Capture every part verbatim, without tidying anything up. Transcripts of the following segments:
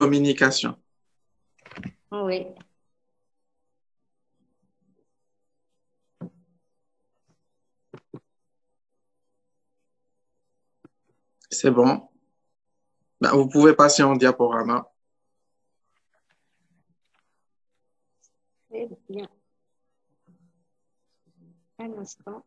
communication. Oui. C'est bon. Ben, vous pouvez passer en diaporama. Très bien. Un instant.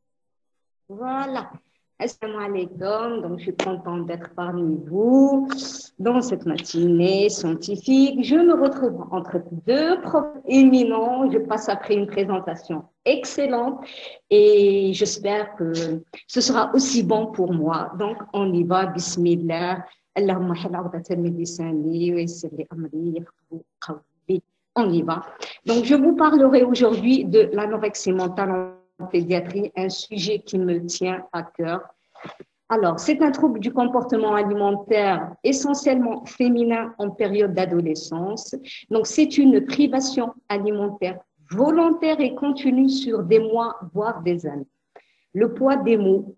Voilà. Assalamu alaikum. Donc, je suis contente d'être parmi vous dans cette matinée scientifique. Je me retrouve entre deux profs éminents. Je passe après une présentation excellente et j'espère que ce sera aussi bon pour moi. Donc, on y va. Bismillah. Allahumma hal 'uqdatan min lisani wa yassir li amri yafqahu qawli. On y va. Donc, je vous parlerai aujourd'hui de l'anorexie mentale en pédiatrie, un sujet qui me tient à cœur. Alors, c'est un trouble du comportement alimentaire essentiellement féminin en période d'adolescence. Donc, c'est une privation alimentaire volontaire et continue sur des mois, voire des années. Le poids des mots,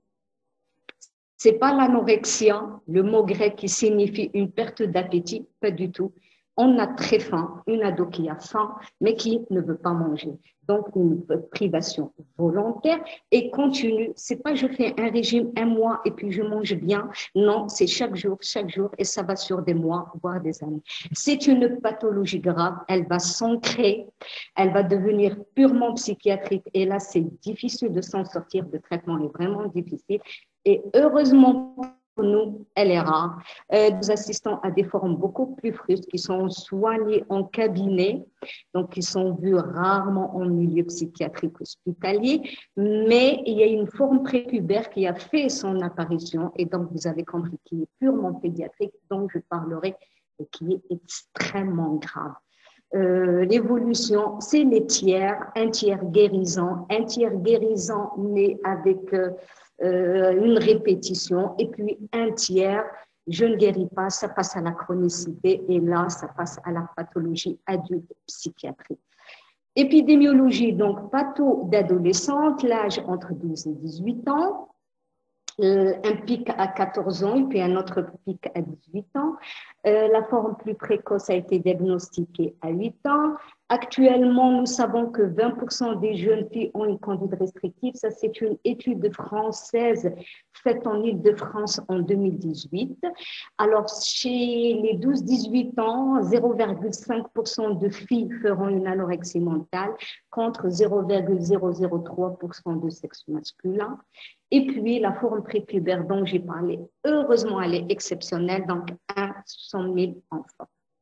c'est pas l'anorexia, le mot grec qui signifie une perte d'appétit, pas du tout. On a très faim, une ado qui a faim, mais qui ne veut pas manger. Donc, une privation volontaire et continue. C'est pas je fais un régime un mois et puis je mange bien. Non, c'est chaque jour, chaque jour et ça va sur des mois, voire des années. C'est une pathologie grave. Elle va s'ancrer. Elle va devenir purement psychiatrique. Et là, c'est difficile de s'en sortir. Le traitement est vraiment difficile. Et heureusement, pour nous, elle est rare. Euh, nous assistons à des formes beaucoup plus frustes qui sont soignées en cabinet, donc qui sont vues rarement en milieu psychiatrique hospitalier, mais il y a une forme prépubère qui a fait son apparition et donc vous avez compris qui est purement pédiatrique, dont je parlerai et qui est extrêmement grave. Euh, l'évolution, c'est les tiers, un tiers guérissant, un tiers guérissant né avec euh, euh, une répétition, et puis un tiers, je ne guéris pas, ça passe à la chronicité, et là, ça passe à la pathologie adulte psychiatrique. Épidémiologie, donc patho d'adolescente, l'âge entre douze et dix-huit ans, euh, un pic à quatorze ans et puis un autre pic à dix-huit ans. Euh, la forme plus précoce a été diagnostiquée à huit ans. Actuellement, nous savons que vingt pour cent des jeunes filles ont une conduite restrictive. Ça, c'est une étude française faite en Île-de-France en deux mille dix-huit. Alors, chez les douze dix-huit ans, zéro virgule cinq pour cent de filles feront une anorexie mentale contre zéro virgule zéro zéro trois pour cent de sexe masculin. Et puis, la forme prépubère dont j'ai parlé, heureusement, elle est exceptionnelle, donc un sur cent mille enfants.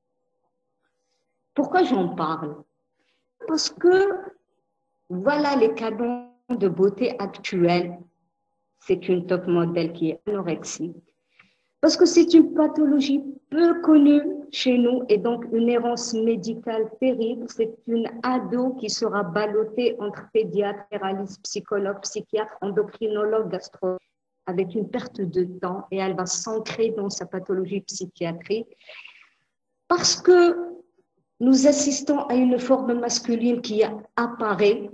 Pourquoi j'en parle? Parce que voilà les canons de beauté actuels. C'est une top modèle qui est anorexique. Parce que c'est une pathologie peu connue chez nous et donc une errance médicale terrible. C'est une ado qui sera ballottée entre pédiatre, généraliste, psychologue, psychiatre, endocrinologue, gastrologue, avec une perte de temps et elle va s'ancrer dans sa pathologie psychiatrique parce que nous assistons à une forme masculine qui apparaît.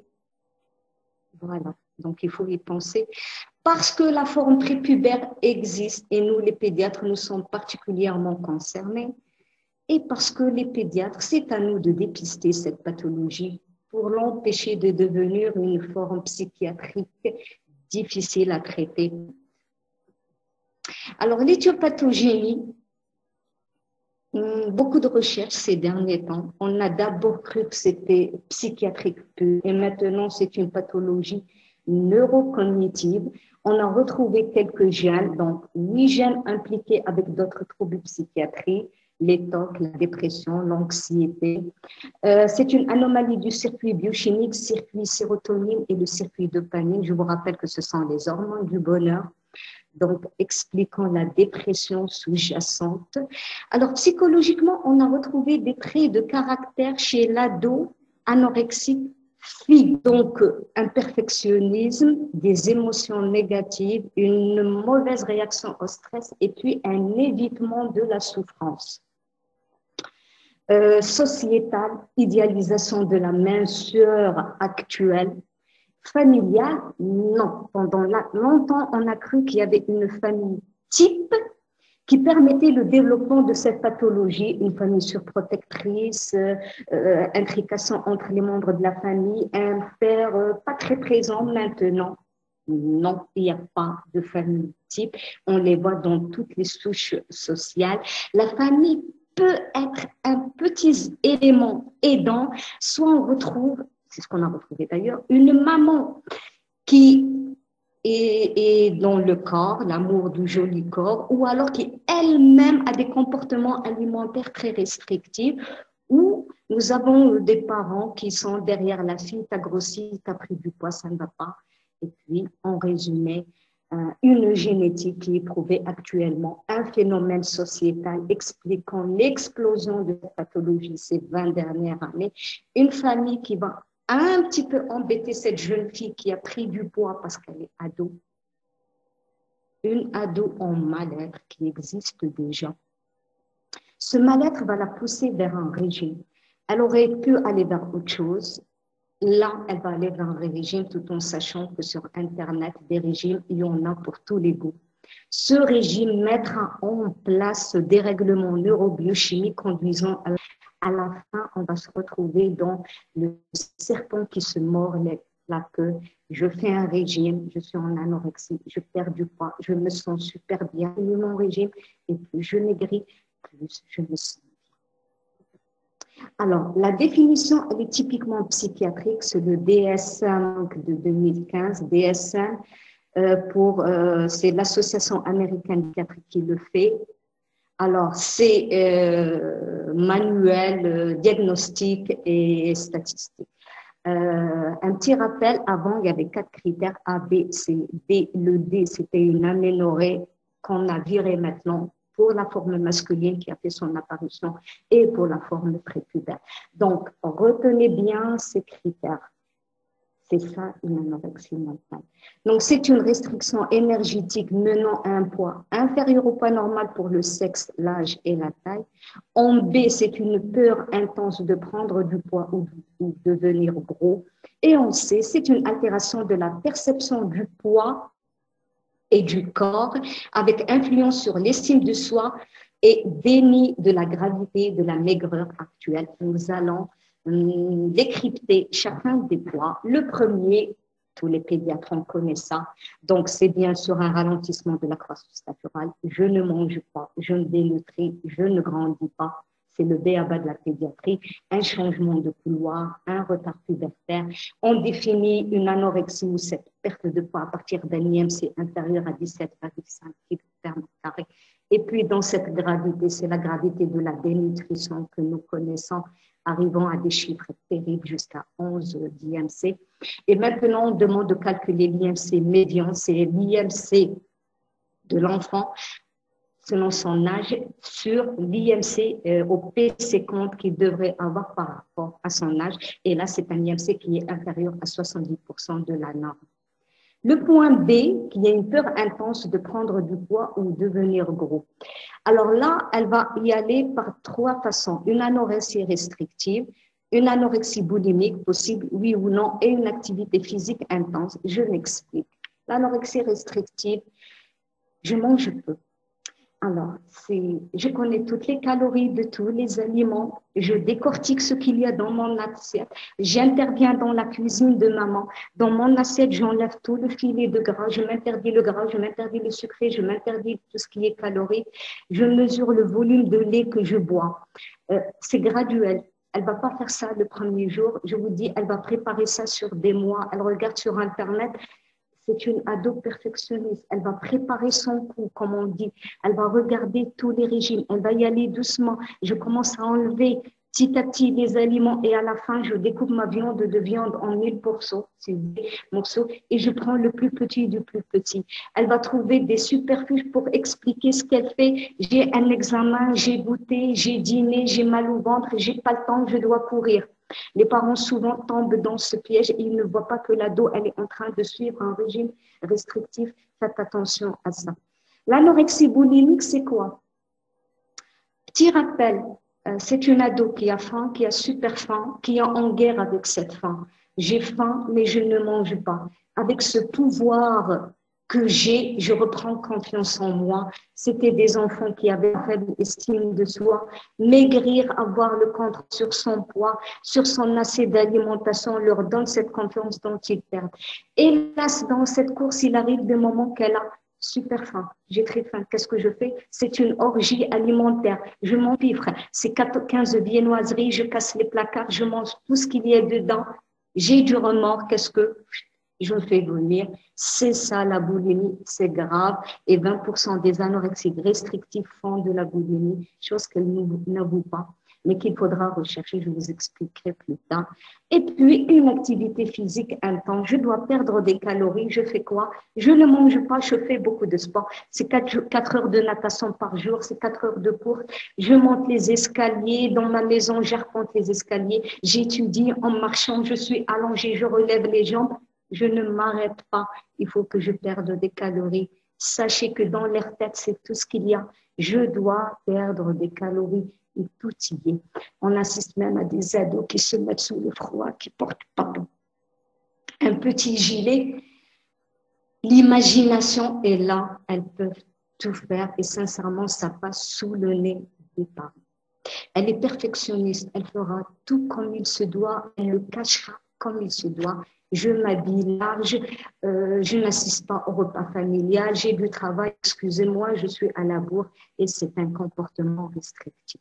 Voilà, donc il faut y penser. Parce que la forme prépubère existe et nous, les pédiatres, nous sommes particulièrement concernés. Et parce que les pédiatres, c'est à nous de dépister cette pathologie pour l'empêcher de devenir une forme psychiatrique difficile à traiter. Alors, l'éthiopathogie, beaucoup de recherches ces derniers temps. On a d'abord cru que c'était psychiatrique pur et maintenant c'est une pathologie neurocognitive. On a retrouvé quelques gènes, donc huit gènes impliqués avec d'autres troubles psychiatriques, les T O C, la dépression, l'anxiété. Euh, c'est une anomalie du circuit biochimique, circuit sérotonine et le circuit dopamine. Je vous rappelle que ce sont les hormones du bonheur. Donc, expliquant la dépression sous-jacente. Alors, psychologiquement, on a retrouvé des traits de caractère chez l'ado anorexique fille. Donc, un perfectionnisme, des émotions négatives, une mauvaise réaction au stress et puis un évitement de la souffrance. Euh, sociétale, idéalisation de la minceur actuelle. Familiale, non. Pendant longtemps, on a cru qu'il y avait une famille type qui permettait le développement de cette pathologie, une famille surprotectrice, euh, euh, intrication entre les membres de la famille, un père euh, pas très présent maintenant. Non, il n'y a pas de famille type. On les voit dans toutes les souches sociales. La famille peut être un petit élément aidant, soit on retrouve, c'est ce qu'on a retrouvé d'ailleurs, une maman qui est, est dans le corps, l'amour du joli corps, ou alors qui elle-même a des comportements alimentaires très restrictifs, ou nous avons des parents qui sont derrière la fille, t'as grossi, t'as pris du poids, ça ne va pas. Et puis, en résumé, euh, une génétique qui est prouvée actuellement, un phénomène sociétal expliquant l'explosion de cette pathologie ces vingt dernières années, une famille qui va un petit peu embêter cette jeune fille qui a pris du poids parce qu'elle est ado, une ado en mal-être qui existe déjà. Ce mal-être va la pousser vers un régime. Elle aurait pu aller vers autre chose. Là, elle va aller vers un régime tout en sachant que sur Internet, des régimes, il y en a pour tous les goûts. Ce régime mettra en place ce dérèglement neurobiochimique conduisant à, à la fin, on va se retrouver dans le serpent qui se mord la queue. Je fais un régime, je suis en anorexie, je perds du poids, je me sens super bien, et mon régime, et plus je maigris, plus je me sens. Alors, la définition, elle est typiquement psychiatrique, c'est le D S M de deux mille quinze. D S M, euh, pour, euh, c'est l'Association américaine de psychiatrie qui le fait. Alors, c'est euh, manuel, euh, diagnostic et statistique. Euh, un petit rappel, avant, il y avait quatre critères, A, B, C, D. Le D, c'était une aménorrhée qu'on a virée maintenant pour la forme masculine qui a fait son apparition et pour la forme prépubère. Donc, retenez bien ces critères. C'est ça, une anorexie mentale. Donc, c'est une restriction énergétique menant à un poids inférieur au poids normal pour le sexe, l'âge et la taille. En B, c'est une peur intense de prendre du poids ou de devenir gros. Et en C, c'est une altération de la perception du poids et du corps, avec influence sur l'estime de soi et déni de la gravité de la maigreur actuelle. Nous allons hum, décrypter chacun des poids. Le premier, tous les pédiatres en connaissent ça, donc c'est bien sûr un ralentissement de la croissance naturelle. Je ne mange pas, je ne dénutris, je ne grandis pas. C'est le b a ba de la pédiatrie, un changement de couloir, un retard pubertaire. On définit une anorexie ou cette perte de poids à partir d'un I M C inférieur à dix-sept virgule cinq kilos par mètre carré. Et puis, dans cette gravité, c'est la gravité de la dénutrition que nous connaissons, arrivant à des chiffres terribles jusqu'à onze d'I M C. Et maintenant, on demande de calculer l'I M C médian, c'est l'I M C de l'enfant selon son âge, sur l'I M C euh, au P C compte qu'il devrait avoir par rapport à son âge. Et là, c'est un I M C qui est inférieur à soixante-dix pour cent de la norme. Le point B, qui a une peur intense de prendre du poids ou devenir gros. Alors là, elle va y aller par trois façons. Une anorexie restrictive, une anorexie boulimique, possible oui ou non, et une activité physique intense. Je m'explique. L'anorexie restrictive, je mange peu. Alors, je connais toutes les calories de tous les aliments, je décortique ce qu'il y a dans mon assiette, j'interviens dans la cuisine de maman, dans mon assiette, j'enlève tout le filet de gras, je m'interdis le gras, je m'interdis le sucré, je m'interdis tout ce qui est calorique, je mesure le volume de lait que je bois. Euh, c'est graduel. Elle ne va pas faire ça le premier jour, je vous dis, elle va préparer ça sur des mois, elle regarde sur Internet. C'est une ado perfectionniste. Elle va préparer son coup, comme on dit. Elle va regarder tous les régimes. Elle va y aller doucement. Je commence à enlever petit à petit les aliments et à la fin, je découpe ma viande de viande en mille morceaux, c'est des morceaux, et je prends le plus petit du plus petit. Elle va trouver des superfuges pour expliquer ce qu'elle fait. J'ai un examen, j'ai goûté, j'ai dîné, j'ai mal au ventre, j'ai pas le temps, je dois courir. Les parents souvent tombent dans ce piège et ils ne voient pas que l'ado, elle est en train de suivre un régime restrictif. Faites attention à ça. L'anorexie boulimique, c'est quoi? Petit rappel, euh, c'est une ado qui a faim, qui a super faim, qui est en guerre avec cette faim. J'ai faim, mais je ne mange pas. Avec ce pouvoir que j'ai, je reprends confiance en moi. C'était des enfants qui avaient une faible estime de soi. Maigrir, avoir le contrôle sur son poids, sur son assiette d'alimentation, leur donne cette confiance dont ils perdent. Hélas, dans cette course, il arrive des moments qu'elle a super faim. J'ai très faim. Qu'est-ce que je fais? C'est une orgie alimentaire. Je m'empiffre. C'est quinze viennoiseries, je casse les placards, je mange tout ce qu'il y a dedans. J'ai du remords. Qu'est-ce que je me fais vomir? C'est ça la boulimie, c'est grave. Et vingt pour cent des anorexiques restrictifs font de la boulimie, chose qu'elles n'avouent pas, mais qu'il faudra rechercher, je vous expliquerai plus tard. Et puis, une activité physique intense. Je dois perdre des calories. Je fais quoi? Je ne mange pas, je fais beaucoup de sport. C'est quatre heures de natation par jour, c'est quatre heures de course. Je monte les escaliers. Dans ma maison, j'arpente les escaliers. J'étudie en marchant, je suis allongée, je relève les jambes. Je ne m'arrête pas. Il faut que je perde des calories. Sachez que dans leur tête, c'est tout ce qu'il y a. Je dois perdre des calories. Et tout y est. On assiste même à des ados qui se mettent sous le froid, qui portent pardon, un petit gilet. L'imagination est là. Elles peuvent tout faire. Et sincèrement, ça passe sous le nez des parents. Elle est perfectionniste. Elle fera tout comme il se doit. Elle le cachera comme il se doit. Je m'habille large, euh, je n'assiste pas au repas familial, j'ai du travail, excusez-moi, je suis à la bourre et c'est un comportement restrictif.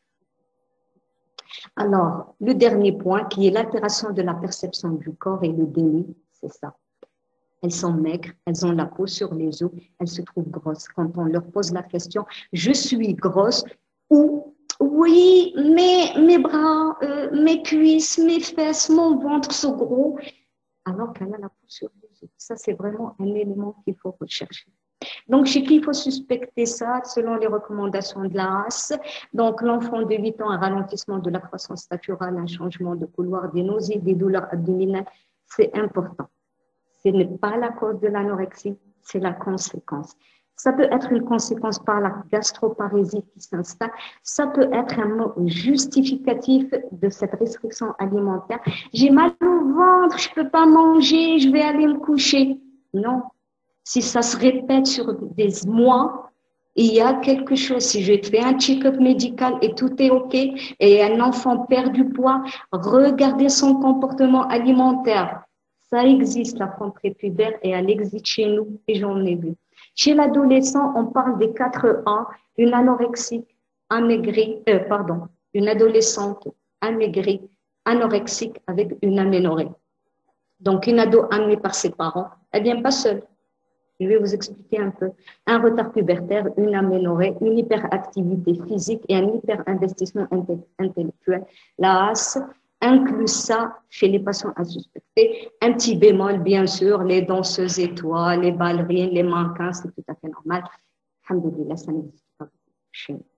Alors, le dernier point qui est l'altération de la perception du corps et le déni, c'est ça. Elles sont maigres, elles ont la peau sur les os, elles se trouvent grosses. Quand on leur pose la question, je suis grosse ou oui, mais mes bras, euh, mes cuisses, mes fesses, mon ventre sont gros, alors qu'elle a la peau sur les os. Ça, c'est vraiment un élément qu'il faut rechercher. Donc, chez qui il faut suspecter ça selon les recommandations de la A S. Donc, l'enfant de huit ans, un ralentissement de la croissance naturelle, un changement de couloir, des nausées, des douleurs abdominales, c'est important. Ce n'est pas la cause de l'anorexie, c'est la conséquence. Ça peut être une conséquence par la gastroparésie qui s'installe. Ça peut être un mot justificatif de cette restriction alimentaire. J'ai mal au ventre, je ne peux pas manger, je vais aller me coucher. Non. Si ça se répète sur des mois, il y a quelque chose. Si je fais un check-up médical et tout est OK, et un enfant perd du poids, regardez son comportement alimentaire. Ça existe, la femme prépubère, et elle existe chez nous, et j'en ai vu. Chez l'adolescent, on parle des quatre A, une anorexique, amaigrie, euh, pardon, une adolescente amaigrie, anorexique avec une aménorrhée. Donc, une ado amenée par ses parents, elle ne vient pas seule. Je vais vous expliquer un peu. Un retard pubertaire, une aménorrhée, une hyperactivité physique et un hyperinvestissement intellectuel. La A S inclut ça chez les patients à suspecter. Un petit bémol, bien sûr, les danseuses étoiles, les ballerines, les mannequins, c'est tout à fait normal. Alhamdoulilah, ça n'existe pas chez nous.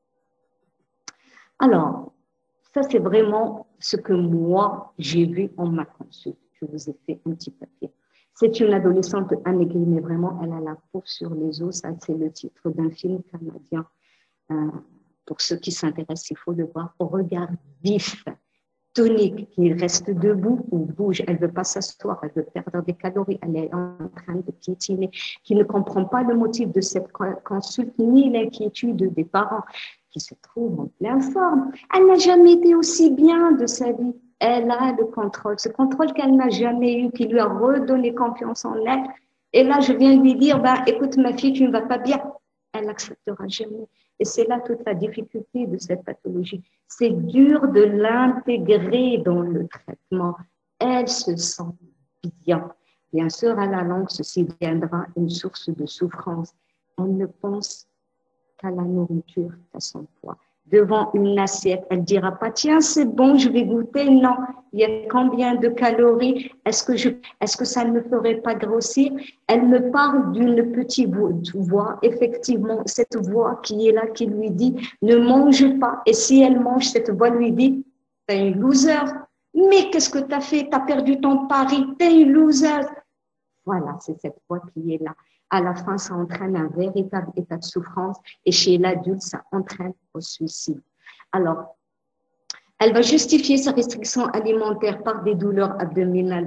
Alors, ça, c'est vraiment ce que moi, j'ai vu en ma consulte. Je vous ai fait un petit papier. C'est une adolescente amaigrie, mais vraiment, elle a la peau sur les os. Ça, c'est le titre d'un film canadien. Euh, pour ceux qui s'intéressent, il faut le voir. Au regard vif, tonique, qui reste debout ou bouge. Elle ne veut pas s'asseoir, elle veut perdre des calories. Elle est en train de piétiner, qui ne comprend pas le motif de cette consulte ni l'inquiétude des parents qui se trouvent en pleine forme. Elle n'a jamais été aussi bien de sa vie. Elle a le contrôle, ce contrôle qu'elle n'a jamais eu, qui lui a redonné confiance en elle. Et là, je viens lui dire, bah, écoute, ma fille, tu ne vas pas bien. Elle n'acceptera jamais. Et c'est là toute la difficulté de cette pathologie. C'est dur de l'intégrer dans le traitement. Elle se sent bien. Bien sûr, à la longue, ceci deviendra une source de souffrance. Elle ne pense qu'à la nourriture, qu'à son poids. Devant une assiette, elle ne dira pas, tiens, c'est bon, je vais goûter. Non, il y a combien de calories? Est-ce que, je, est-ce que ça ne me ferait pas grossir? Elle me parle d'une petite voix, effectivement, cette voix qui est là, qui lui dit, ne mange pas. Et si elle mange, cette voix lui dit, t'es une loser. Mais qu'est-ce que tu as fait? Tu as perdu ton pari, t'es une loser. Voilà, c'est cette voix qui est là. À la fin, ça entraîne un véritable état de souffrance et chez l'adulte, ça entraîne au suicide. Alors, elle va justifier sa restriction alimentaire par des douleurs abdominales. Donc,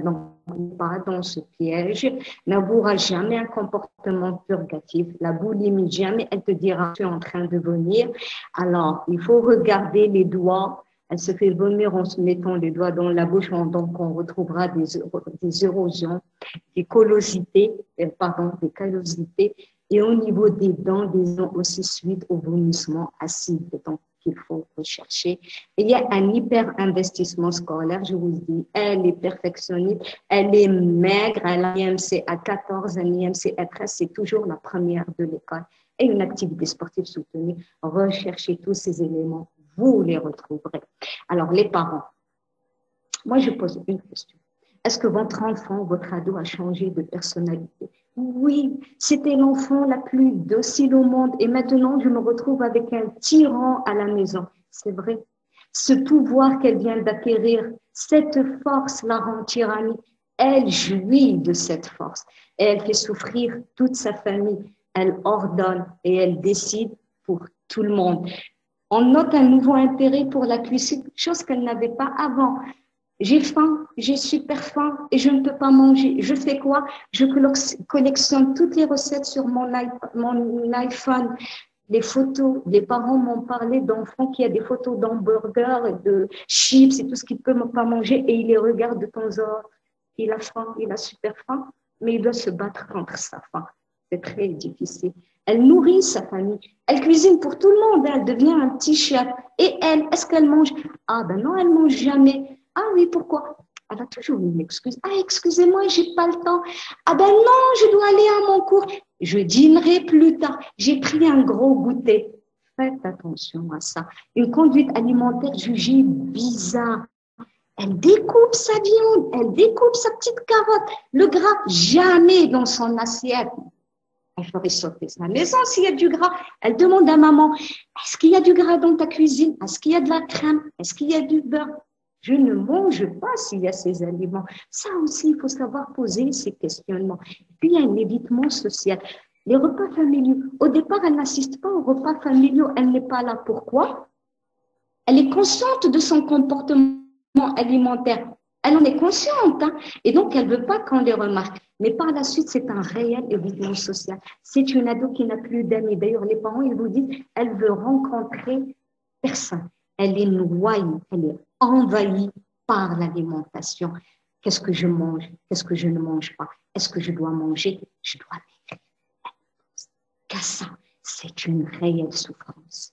pas dans ce piège. N'avouera jamais un comportement purgatif. La boulimie, jamais elle te dira tu es en train de vomir. Alors, il faut regarder les doigts. Elle se fait vomir en se mettant les doigts dans la bouche, donc on retrouvera des, des érosions, des collosités, euh, pardon, des callosités. Et au niveau des dents, des dents aussi suite au vomissement acide. Donc, qu'il faut rechercher. Il y a un hyper-investissement scolaire, je vous dis, elle est perfectionniste, elle est maigre, elle a un I M C à quatorze, un I M C à treize, c'est toujours la première de l'école. Et une activité sportive soutenue, recherchez tous ces éléments, vous les retrouverez. Alors, les parents, moi je pose une question. Est-ce que votre enfant, votre ado a changé de personnalité? Oui, c'était l'enfant la plus docile au monde et maintenant je me retrouve avec un tyran à la maison. C'est vrai. Ce pouvoir qu'elle vient d'acquérir, cette force la rend tyrannique. Elle jouit de cette force et elle fait souffrir toute sa famille. Elle ordonne et elle décide pour tout le monde. On note un nouveau intérêt pour la cuisine, chose qu'elle n'avait pas avant. J'ai faim, j'ai super faim et je ne peux pas manger. Je fais quoi? Je collectionne toutes les recettes sur mon iPhone, les photos. Les parents m'ont parlé d'enfants qui a des photos d'hamburgers, de chips et tout ce qu'il ne peut pas manger et il les regarde de temps en temps. Il a faim, il a super faim, mais il doit se battre contre sa faim. C'est très difficile. Elle nourrit sa famille. Elle cuisine pour tout le monde. Elle devient un petit chef. Et elle, est-ce qu'elle mange? Ah ben non, elle ne mange jamais. Ah oui, pourquoi? Elle a toujours une excuse. Ah, excusez-moi, j'ai pas le temps. Ah ben non, je dois aller à mon cours. Je dînerai plus tard. J'ai pris un gros goûter. Faites attention à ça. Une conduite alimentaire jugée bizarre. Elle découpe sa viande, elle découpe sa petite carotte. Le gras, jamais dans son assiette. Elle ferait sauter sa maison s'il y a du gras. Elle demande à maman, est-ce qu'il y a du gras dans ta cuisine? Est-ce qu'il y a de la crème? Est-ce qu'il y a du beurre? Je ne mange pas s'il y a ces aliments. Ça aussi, il faut savoir poser ces questionnements. Et puis, il y a un évitement social. Les repas familiaux, au départ, elle n'assiste pas aux repas familiaux. Elle n'est pas là. Pourquoi? Elle est consciente de son comportement alimentaire. Elle en est consciente. Hein? Et donc, elle ne veut pas qu'on les remarque. Mais par la suite, c'est un réel évitement social. C'est une ado qui n'a plus d'amis. D'ailleurs, les parents, ils vous disent, elle veut rencontrer personne. Elle est noyée, elle est envahie par l'alimentation. Qu'est-ce que je mange? Qu'est-ce que je ne mange pas? Est-ce que je dois manger? Je dois maigrir. Qu'à ça, c'est une réelle souffrance.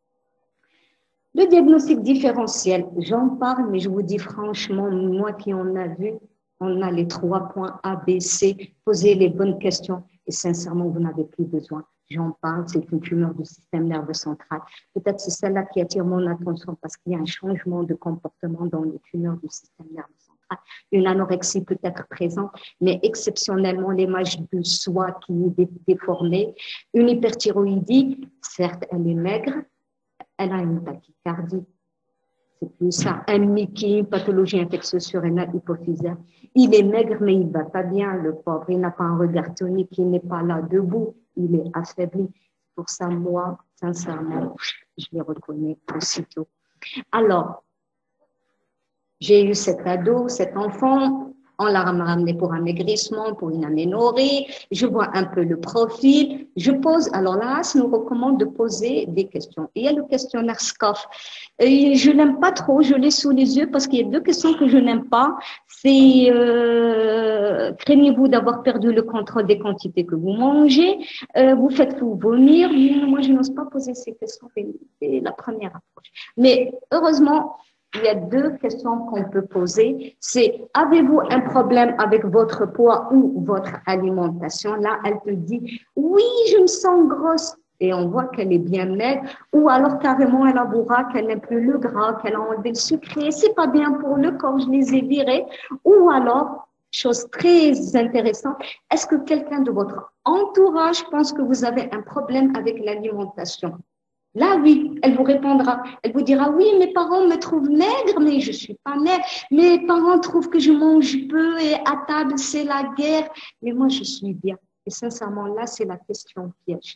Le diagnostic différentiel, j'en parle, mais je vous dis franchement, moi qui en a vu, on a les trois points A, B, C, posez les bonnes questions et sincèrement, vous n'avez plus besoin. J'en parle, c'est une tumeur du système nerveux central. Peut-être c'est celle-là qui attire mon attention parce qu'il y a un changement de comportement dans les tumeurs du système nerveux central. Une anorexie peut être présente, mais exceptionnellement l'image de soi qui est déformée. Une hyperthyroïdie, certes, elle est maigre, elle a une tachycardie. C'est plus ça. Un Mickey, une pathologie infectieuse surrénale hypophysaire. Il est maigre, mais il ne va pas bien, le pauvre. Il n'a pas un regard tonique, il n'est pas là debout. Il est affaibli. Pour ça, moi, sincèrement, je les reconnais aussitôt. Alors, j'ai eu cet ado, cet enfant, on l'a ramené pour un maigrissement, pour une aménorrhée. Je vois un peu le profil. Je pose, alors là, ça nous recommande de poser des questions. Il y a le questionnaire S C O F. Et je n'aime pas trop, je l'ai sous les yeux parce qu'il y a deux questions que je n'aime pas. C'est euh, craignez-vous d'avoir perdu le contrôle des quantités que vous mangez? euh, Vous faites-vous vomir? Moi, je n'ose pas poser ces questions. C'est la première approche. Mais heureusement, il y a deux questions qu'on peut poser. C'est, avez-vous un problème avec votre poids ou votre alimentation? Là, elle te dit, oui, je me sens grosse. Et on voit qu'elle est bien maigre. Ou alors, carrément, elle avouera qu'elle n'aime plus le gras, qu'elle a enlevé le sucré. C'est pas bien pour le corps, je les ai virés. Ou alors, chose très intéressante, est-ce que quelqu'un de votre entourage pense que vous avez un problème avec l'alimentation? Là, oui, elle vous répondra. Elle vous dira, oui, mes parents me trouvent maigre, mais je suis pas maigre. Mes parents trouvent que je mange peu et à table, c'est la guerre. Mais moi, je suis bien. Et sincèrement, là, c'est la question piège.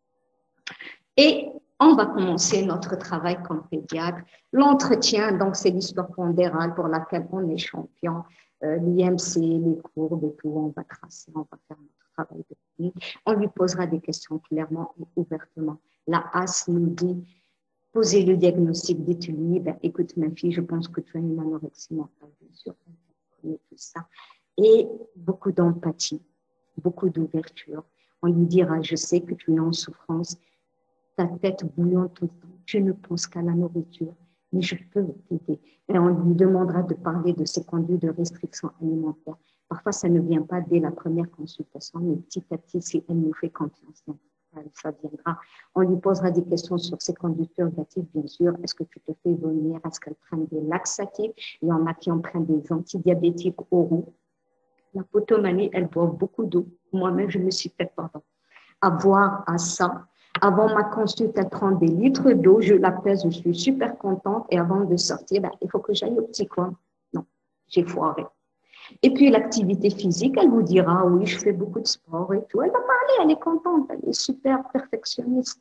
Et on va commencer notre travail comme pédiatre. L'entretien, donc, c'est l'histoire pondérale pour laquelle on est champion. euh, l'I M C, les courbes et tout, on va tracer, on va faire notre travail de clinique. On lui posera des questions clairement et ouvertement. La A S nous dit, posez le diagnostic, dites-lui, ben, écoute ma fille, je pense que tu as une anorexie mentale, bien sûr, on connaît tout ça. Et beaucoup d'empathie, beaucoup d'ouverture. On lui dira, je sais que tu es en souffrance, ta tête bouillante tout le temps, tu ne penses qu'à la nourriture, mais je peux t'aider. Et on lui demandera de parler de ses conduites de restriction alimentaire. Parfois, ça ne vient pas dès la première consultation, mais petit à petit, si elle nous fait confiance, ça viendra. On lui posera des questions sur ses conduites purgatives, bien sûr. Est-ce que tu te fais vomir? Est-ce qu'elle prend des laxatifs? Il y en a qui en prennent des antidiabétiques oraux. La potomanie, elle boit beaucoup d'eau. Moi-même, je me suis fait pardon. Avoir à ça. Avant ma consulte, elle prend des litres d'eau. Je la pèse, je suis super contente. Et avant de sortir, ben, il faut que j'aille au petit coin. Non, j'ai foiré. Et puis, l'activité physique, elle vous dira, oui, je fais beaucoup de sport et tout. Elle va parler, elle est contente, elle est super perfectionniste.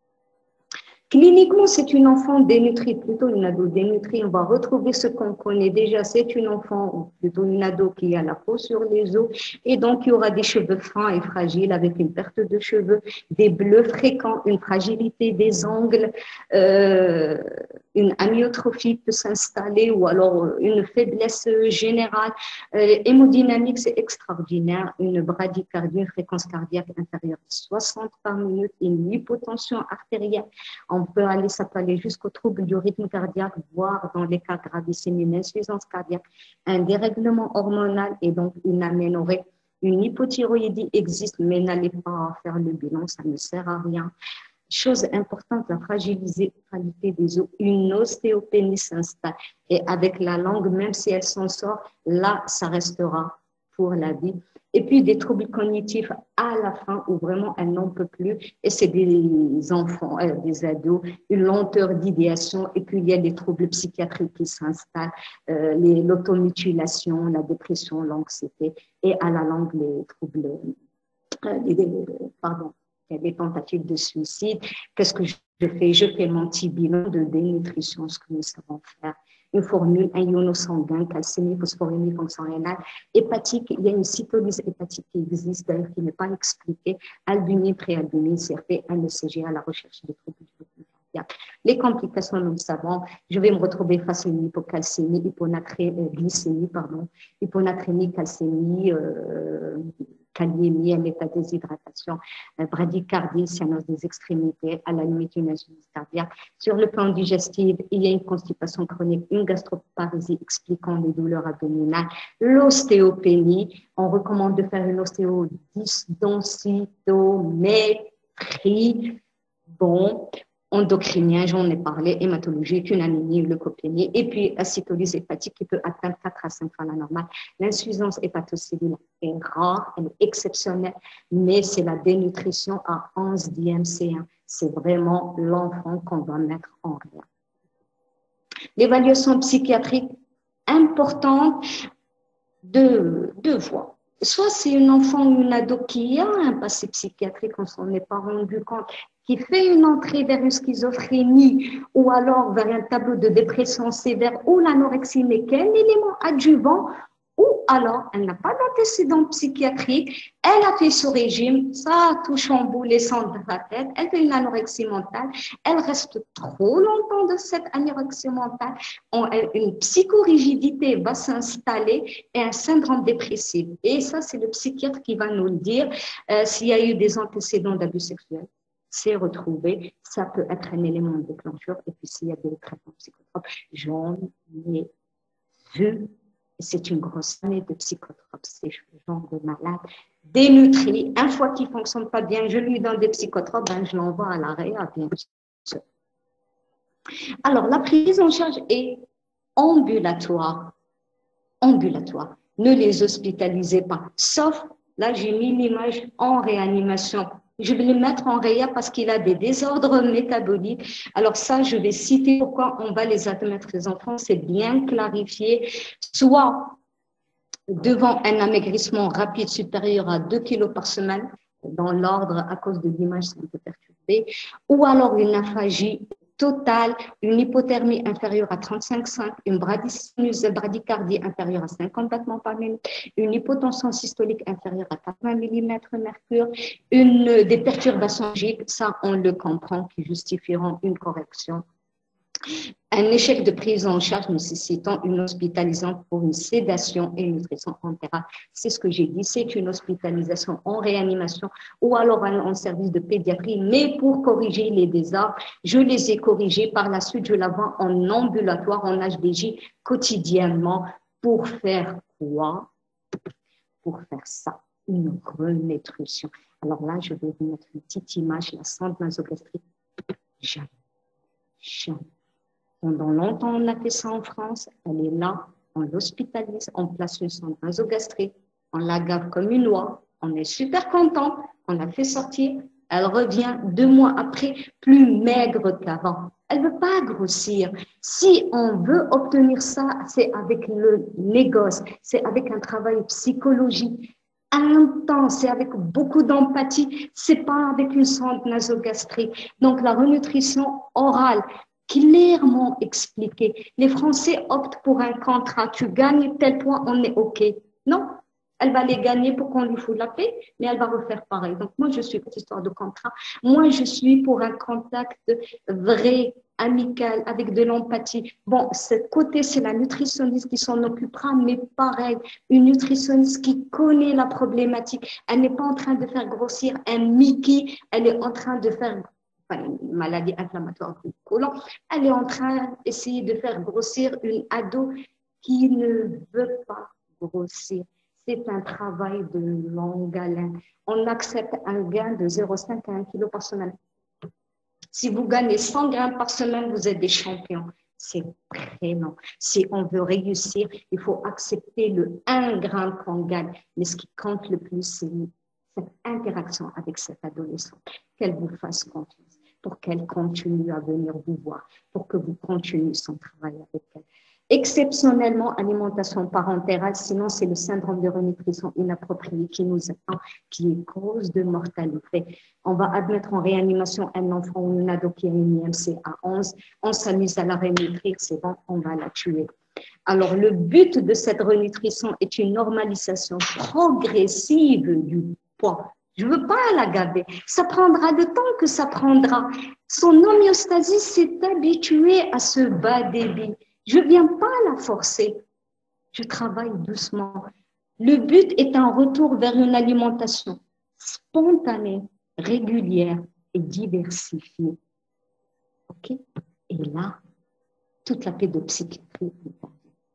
Cliniquement, c'est une enfant dénutrie, plutôt une ado dénutrie. On va retrouver ce qu'on connaît déjà. C'est une enfant, ou plutôt une ado qui a la peau sur les os. Et donc, il y aura des cheveux fins et fragiles avec une perte de cheveux, des bleus fréquents, une fragilité des ongles, euh, une amyotrophie peut s'installer ou alors une faiblesse générale. Euh, hémodynamique, c'est extraordinaire. Une bradycardie, une fréquence cardiaque inférieure à soixante par minute, une hypotension artérielle. On peut aller, ça peut aller jusqu'au trouble du rythme cardiaque, voire dans les cas gravissimes, une insuffisance cardiaque, un dérèglement hormonal et donc une aménorrhée. Une hypothyroïdie existe, mais n'allez pas faire le bilan, ça ne sert à rien. Chose importante, la fragilité des os, une ostéopénie s'installe. Et avec la langue, même si elle s'en sort, là, ça restera pour la vie. Et puis des troubles cognitifs à la fin où vraiment elle n'en peut plus. Et c'est des enfants, euh, des ados, une lenteur d'idéation. Et puis il y a des troubles psychiatriques qui s'installent, euh, l'automutilation, la dépression, l'anxiété. Et à la langue, les troubles, euh, les, les, pardon, des tentatives de suicide. Qu'est-ce que je fais? Je fais mon petit bilan de dénutrition, ce que nous savons faire. Une formule, un iono-sanguin, calcémie, phosphorémie, fonction rénale, hépatique. Il y a une cytolyse hépatique qui existe, d'ailleurs, qui n'est pas expliquée. Albumine, préalbumine, C R P, N E C G à la recherche de troubles du rythme cardiaque. Les complications, nous le savons. Je vais me retrouver face à une hypocalcémie, hyponatrémie, glycémie, pardon, hyponatrémie, calcémie, euh, kaliémie, un état de déshydratation, euh, bradycardie, cyanose des extrémités, à la limite une insuffisance cardiaque. Sur le plan digestif, il y a une constipation chronique, une gastroparésie expliquant les douleurs abdominales, l'ostéopénie. On recommande de faire une ostéodensitométrie. Bon, endocrinien, j'en ai parlé, hématologie, une anémie, leucopénie, et puis acytolyse hépatique qui peut atteindre quatre à cinq fois la normale. L'insuffisance hépatocellulaire est rare, elle est exceptionnelle, mais c'est la dénutrition à onze d'I M C un. C'est vraiment l'enfant qu'on va mettre en rien. L'évaluation psychiatrique importante de deux voies. Soit c'est un enfant ou une ado qui a un passé psychiatrique, on ne s'en est pas rendu compte, qui fait une entrée vers une schizophrénie ou alors vers un tableau de dépression sévère ou l'anorexie n'est qu'un élément adjuvant, ou alors elle n'a pas d'antécédent psychiatrique, elle a fait ce régime, ça a tout chamboulé sans la tête, elle fait une anorexie mentale, elle reste trop longtemps de cette anorexie mentale, une psychorigidité va s'installer et un syndrome dépressif. Et ça, c'est le psychiatre qui va nous le dire euh, s'il y a eu des antécédents d'abus sexuels. C'est retrouvé, ça peut être un élément déclencheur. Et puis, s'il y a des traitements psychotropes, j'en ai vu. C'est une grosse année de psychotropes, ces gens de malades dénutris. Une fois qu'ils ne fonctionnent pas bien, je lui donne des psychotropes, ben, je l'envoie à l'arrêt, à bien sûr. Alors, la prise en charge est ambulatoire. Ambulatoire. Ne les hospitalisez pas. Sauf, là, j'ai mis l'image en réanimation. Je vais le mettre en réa parce qu'il a des désordres métaboliques. Alors ça, je vais citer pourquoi on va les admettre, les enfants. C'est bien clarifié. Soit devant un amaigrissement rapide supérieur à deux kilos par semaine, dans l'ordre, à cause de l'image, c'est un peu perturbé, ou alors une aphagie totale, une hypothermie inférieure à trente-cinq virgule cinq, une bradycardie inférieure à cinquante battements par minute, une hypotension systolique inférieure à quatre-vingts millimètres mercure, une, des perturbations giques, ça on le comprend, qui justifieront une correction. Un échec de prise en charge nécessitant une hospitalisation pour une sédation et une nutrition entérale. C'est ce que j'ai dit, c'est une hospitalisation en réanimation ou alors en service de pédiatrie, mais pour corriger les désordres. Je les ai corrigés. Par la suite, je la vois en ambulatoire, en H D J, quotidiennement. Pour faire quoi? Pour faire ça, une renutrition. Alors là, je vais vous mettre une petite image, la sonde nasogastrique. Jamais, jamais. Pendant longtemps, on a fait ça en France. Elle est là, on l'hospitalise, on place une sonde nasogastrique, on la gave comme une loi. On est super content, on l'a fait sortir. Elle revient deux mois après, plus maigre qu'avant. Elle ne veut pas grossir. Si on veut obtenir ça, c'est avec le négoce, c'est avec un travail psychologique intense, c'est avec beaucoup d'empathie, c'est pas avec une sonde nasogastrique. Donc la renutrition orale, clairement expliqué. Les Français optent pour un contrat. Tu gagnes tel point, on est OK. Non, elle va les gagner pour qu'on lui foute la paix, mais elle va refaire pareil. Donc, moi, je suis pour cette histoire de contrat. Moi, je suis pour un contact vrai, amical, avec de l'empathie. Bon, ce côté, c'est la nutritionniste qui s'en occupera, mais pareil, une nutritionniste qui connaît la problématique. Elle n'est pas en train de faire grossir un Mickey, elle est en train de faire une maladie inflammatoire du côlon, elle est en train d'essayer de faire grossir une ado qui ne veut pas grossir. C'est un travail de longue haleine. On accepte un gain de zéro virgule cinq à un kilo par semaine. Si vous gagnez cent grammes par semaine, vous êtes des champions. C'est très long. Si on veut réussir, il faut accepter le un gramme qu'on gagne. Mais ce qui compte le plus, c'est cette interaction avec cette adolescente. Qu'elle vous fasse confiance, pour qu'elle continue à venir vous voir, pour que vous continuiez son travail avec elle. Exceptionnellement, alimentation parentale, sinon c'est le syndrome de renutrition inappropriée qui nous attend, qui est cause de mortalité. On va admettre en réanimation un enfant ou une ado qui a une I M C à onze, on s'amuse à la renutrir, c'est bon, on va la tuer. Alors, le but de cette renutrition est une normalisation progressive du poids. Je ne veux pas la gaver. Ça prendra le temps que ça prendra. Son homéostasie s'est habituée à ce bas débit. Je ne viens pas la forcer. Je travaille doucement. Le but est un retour vers une alimentation spontanée, régulière et diversifiée. OK? Et là, toute la pédopsychiatrie est perdue.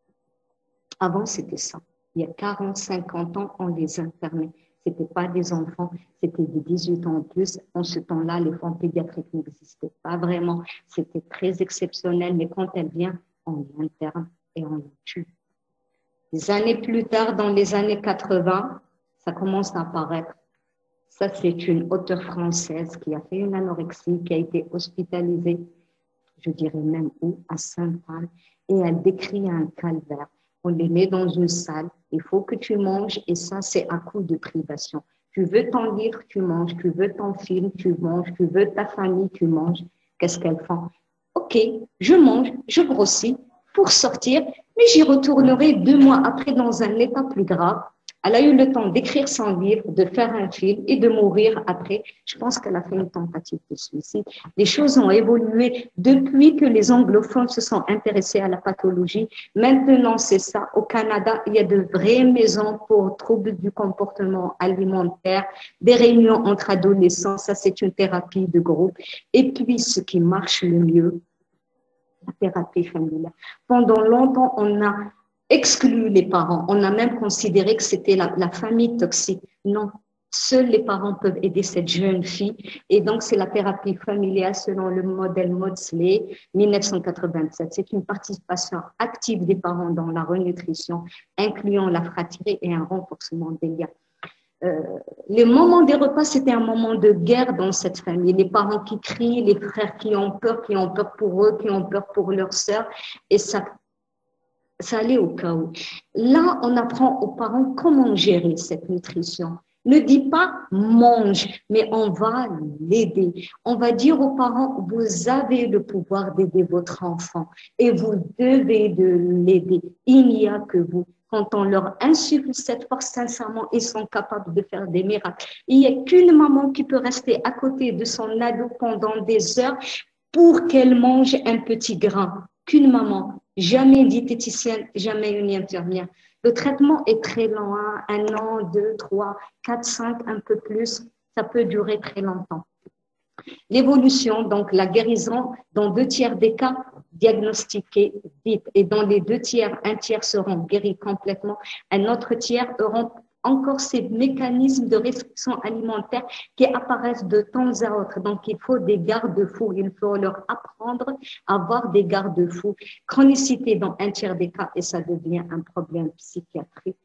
Avant, c'était ça. Il y a quarante, cinquante ans, on les enfermait. Ce n'étaient pas des enfants, c'était des dix-huit ans en plus. En ce temps-là, les formes pédiatriques n'existaient pas vraiment. C'était très exceptionnel, mais quand elle vient, on l'interne et on la tue. Des années plus tard, dans les années quatre-vingts, ça commence à apparaître. Ça, c'est une auteure française qui a fait une anorexie, qui a été hospitalisée, je dirais même où, à Sainte-Anne, et elle décrit un calvaire. On les met dans une salle, il faut que tu manges, et ça, c'est à coup de privation. Tu veux ton livre, tu manges, tu veux ton film, tu manges, tu veux ta famille, tu manges. Qu'est-ce qu'elles font? Ok, je mange, je grossis pour sortir, mais j'y retournerai deux mois après dans un état plus grave. Elle a eu le temps d'écrire son livre, de faire un film et de mourir après. Je pense qu'elle a fait une tentative de suicide. Les choses ont évolué depuis que les anglophones se sont intéressés à la pathologie. Maintenant, c'est ça. Au Canada, il y a de vraies maisons pour troubles du comportement alimentaire, des réunions entre adolescents. Ça, c'est une thérapie de groupe. Et puis, ce qui marche le mieux, la thérapie familiale. Pendant longtemps, on a exclu les parents. On a même considéré que c'était la, la famille toxique. Non, seuls les parents peuvent aider cette jeune fille. Et donc, c'est la thérapie familiale selon le modèle Maudsley, mille neuf cent quatre-vingt-sept. C'est une participation active des parents dans la renutrition, incluant la fratrie et un renforcement des liens. Euh, les moments des repas, c'était un moment de guerre dans cette famille. Les parents qui crient, les frères qui ont peur, qui ont peur pour eux, qui ont peur pour leurs sœurs. Et ça Ça allait au chaos. Là, on apprend aux parents comment gérer cette nutrition. Ne dis pas mange, mais on va l'aider. On va dire aux parents, vous avez le pouvoir d'aider votre enfant et vous devez de l'aider. Il n'y a que vous. Quand on leur insuffle cette force, sincèrement, ils sont capables de faire des miracles. Il n'y a qu'une maman qui peut rester à côté de son ado pendant des heures pour qu'elle mange un petit grain. Qu'une maman, jamais une diététicienne, jamais une infirmière. Le traitement est très lent, hein? Un an, deux, trois, quatre, cinq, un peu plus, ça peut durer très longtemps. L'évolution, donc la guérison, dans deux tiers des cas, diagnostiquée vite. Et dans les deux tiers, un tiers seront guéris complètement, un autre tiers auront encore ces mécanismes de restriction alimentaire qui apparaissent de temps à autre. Donc, il faut des garde-fous. Il faut leur apprendre à avoir des garde-fous. Chronicité dans un tiers des cas et ça devient un problème psychiatrique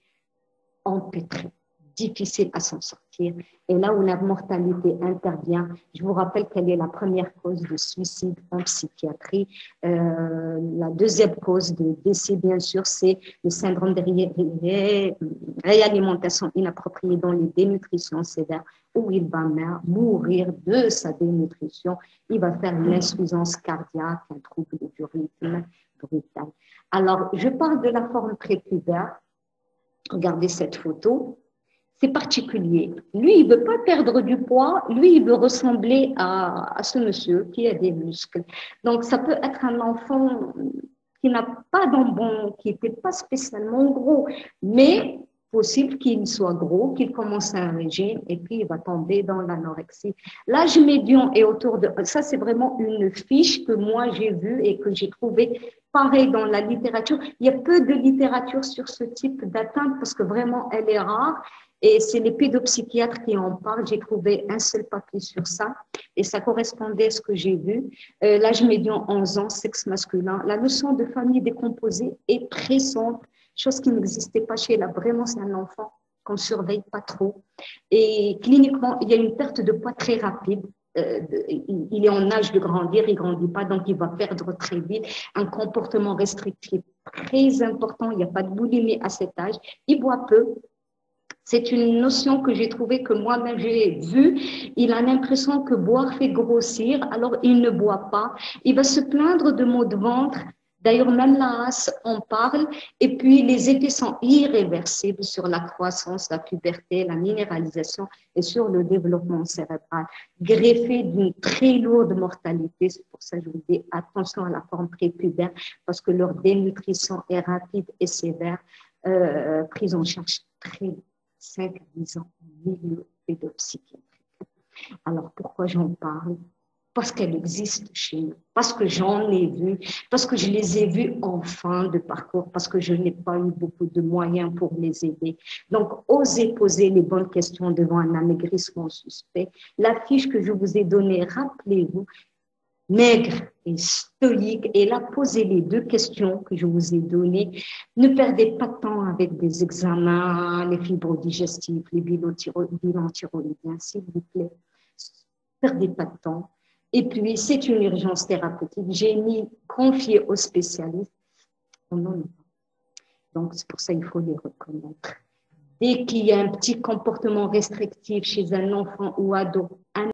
empêtré, difficile à s'en sortir. Et là où la mortalité intervient, je vous rappelle quelle est la première cause de suicide en psychiatrie. Euh, la deuxième cause de décès, bien sûr, c'est le syndrome de ré ré réalimentation inappropriée dans les dénutritions sévères, où il va mourir de sa dénutrition. Il va faire une insuffisance cardiaque, un trouble du rythme brutal. Alors, je parle de la forme prépubère. Regardez cette photo. C'est particulier. Lui, il ne veut pas perdre du poids. Lui, il veut ressembler à, à ce monsieur qui a des muscles. Donc, ça peut être un enfant qui n'a pas d'embon, qui n'était pas spécialement gros, mais possible qu'il soit gros, qu'il commence un régime et puis il va tomber dans l'anorexie. L'âge médian est autour de... Ça, c'est vraiment une fiche que moi, j'ai vue et que j'ai trouvée pareil dans la littérature. Il y a peu de littérature sur ce type d'atteinte parce que vraiment, elle est rare. Et c'est les pédopsychiatres qui en parlent. J'ai trouvé un seul papier sur ça et ça correspondait à ce que j'ai vu. Euh, L'âge médian, onze ans, sexe masculin. La notion de famille décomposée est présente, chose qui n'existait pas chez elle. Vraiment, c'est un enfant qu'on ne surveille pas trop. Et cliniquement, il y a une perte de poids très rapide. Euh, il est en âge de grandir, il ne grandit pas, donc il va perdre très vite. Un comportement restrictif très important, il n'y a pas de boulimie à cet âge. Il boit peu. C'est une notion que j'ai trouvée, que moi-même j'ai vue. Il a l'impression que boire fait grossir, alors il ne boit pas. Il va se plaindre de maux de ventre. D'ailleurs, même la A S en parle. Et puis, les effets sont irréversibles sur la croissance, la puberté, la minéralisation et sur le développement cérébral, greffé d'une très lourde mortalité. C'est pour ça que je vous dis attention à la forme prépubère, parce que leur dénutrition est rapide et sévère, euh, prise en charge très cinq à dix ans au milieu pédopsychiatrique. Alors, pourquoi j'en parle? Parce qu'elle existe chez nous, parce que j'en ai vu, parce que je les ai vus en fin de parcours, parce que je n'ai pas eu beaucoup de moyens pour les aider. Donc, osez poser les bonnes questions devant un amaigrissement suspect. La fiche que je vous ai donnée, rappelez-vous, maigre et stoïque, et là, posez les deux questions que je vous ai données. Ne perdez pas de temps avec des examens, les fibres digestives, les bilans thyroïdiens, s'il vous plaît. Ne perdez pas de temps. Et puis, c'est une urgence thérapeutique. J'ai mis confié aux spécialistes. On n'en est pas. Donc, c'est pour ça qu'il faut les reconnaître. Dès qu'il y a un petit comportement restrictif chez un enfant ou ado, un